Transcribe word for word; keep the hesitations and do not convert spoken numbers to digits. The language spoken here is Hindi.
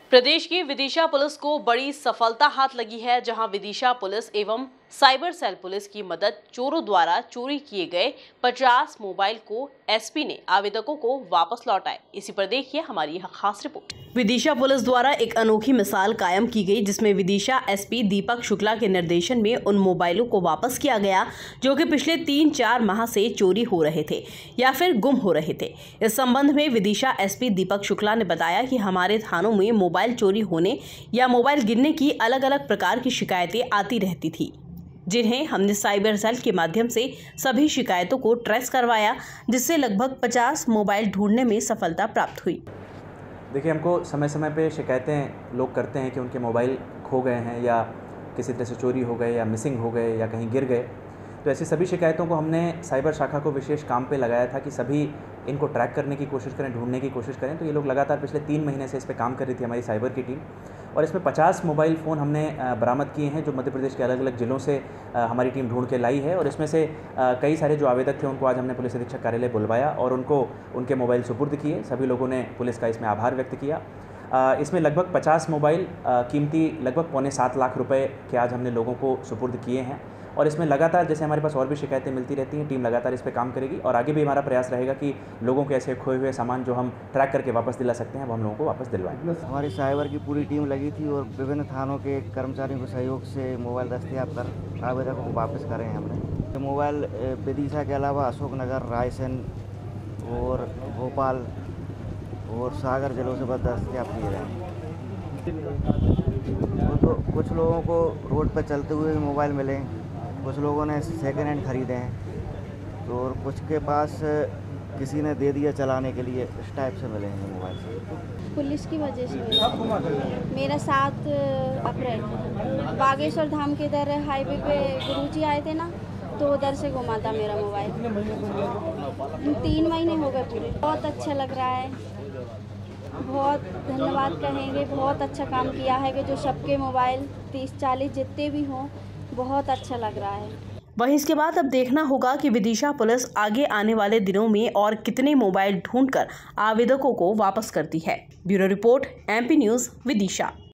प्रदेश की विदिशा पुलिस को बड़ी सफलता हाथ लगी है, जहां विदिशा पुलिस एवं साइबर सेल पुलिस की मदद चोरों द्वारा चोरी किए गए पचास मोबाइल को एसपी ने आवेदकों को वापस लौटाए। इसी पर देखिए हमारी यह खास रिपोर्ट। विदिशा पुलिस द्वारा एक अनोखी मिसाल कायम की गई, जिसमें विदिशा एसपी दीपक शुक्ला के निर्देशन में उन मोबाइलों को वापस किया गया जो कि पिछले तीन चार माह से चोरी हो रहे थे या फिर गुम हो रहे थे। इस संबंध में विदिशा एसपी दीपक शुक्ला ने बताया कि हमारे थानों में मोबाइल चोरी होने या मोबाइल गिरने की अलग अलग प्रकार की शिकायतें आती रहती थी, जिन्हें हमने साइबर सेल के माध्यम से सभी शिकायतों को ट्रेस करवाया, जिससे लगभग पचास मोबाइल ढूंढने में सफलता प्राप्त हुई। देखिए, हमको समय समय पे शिकायतें लोग करते हैं कि उनके मोबाइल खो गए हैं या किसी तरह से चोरी हो गए या मिसिंग हो गए या कहीं गिर गए। तो ऐसी सभी शिकायतों को हमने साइबर शाखा को विशेष काम पे लगाया था कि सभी इनको ट्रैक करने की कोशिश करें, ढूंढने की कोशिश करें। तो ये लोग लगातार पिछले तीन महीने से इस पे काम कर रही थी हमारी साइबर की टीम, और इसमें पचास मोबाइल फ़ोन हमने बरामद किए हैं जो मध्य प्रदेश के अलग अलग ज़िलों से हमारी टीम ढूंढ के लाई है। और इसमें से कई सारे जो आवेदक थे उनको आज हमने पुलिस अधीक्षक कार्यालय बुलवाया और उनको उनके मोबाइल सुपुर्द किए। सभी लोगों ने पुलिस का इसमें आभार व्यक्त किया। इसमें लगभग पचास मोबाइल कीमती लगभग पौने सात लाख रुपए के आज हमने लोगों को सुपुर्द किए हैं। और इसमें लगातार, जैसे हमारे पास और भी शिकायतें मिलती रहती हैं, टीम लगातार इस पे काम करेगी और आगे भी हमारा प्रयास रहेगा कि लोगों के ऐसे खोए हुए सामान जो हम ट्रैक करके वापस दिला सकते हैं वो हम लोगों को वापस दिलवाएं। हमारी साइबर की पूरी टीम लगी थी और विभिन्न थानों के कर्मचारियों के सहयोग से मोबाइल दस्तयाब कर आवेदकों को वापस करें हैं हमने। तो मोबाइल विदिशा के अलावा अशोकनगर, रायसेन और भोपाल और सागर जिलों से बस दस्तयाब किए गए हैं। तो कुछ लोगों को रोड पर चलते हुए भी मोबाइल मिले, कुछ लोगों ने सेकेंड हैंड ख़रीदे हैं, तो और कुछ के पास किसी ने दे दिया चलाने के लिए, इस टाइप से मिले हैं मोबाइल से। पुलिस की वजह से मेरा सात अप्रैल बागेश्वर धाम के इधर हाईवे पे गुरुजी आए थे ना, तो उधर से घुमा था मेरा मोबाइल। तीन महीने हो गए पूरे। बहुत अच्छा लग रहा है, बहुत धन्यवाद कहेंगे। बहुत अच्छा काम किया है कि जो सबके मोबाइल तीस चालीस जितने भी हों, बहुत अच्छा लग रहा है। वहीं इसके बाद अब देखना होगा कि विदिशा पुलिस आगे आने वाले दिनों में और कितने मोबाइल ढूंढकर आवेदकों को वापस करती है। Bureau report, MP news, Vidisha.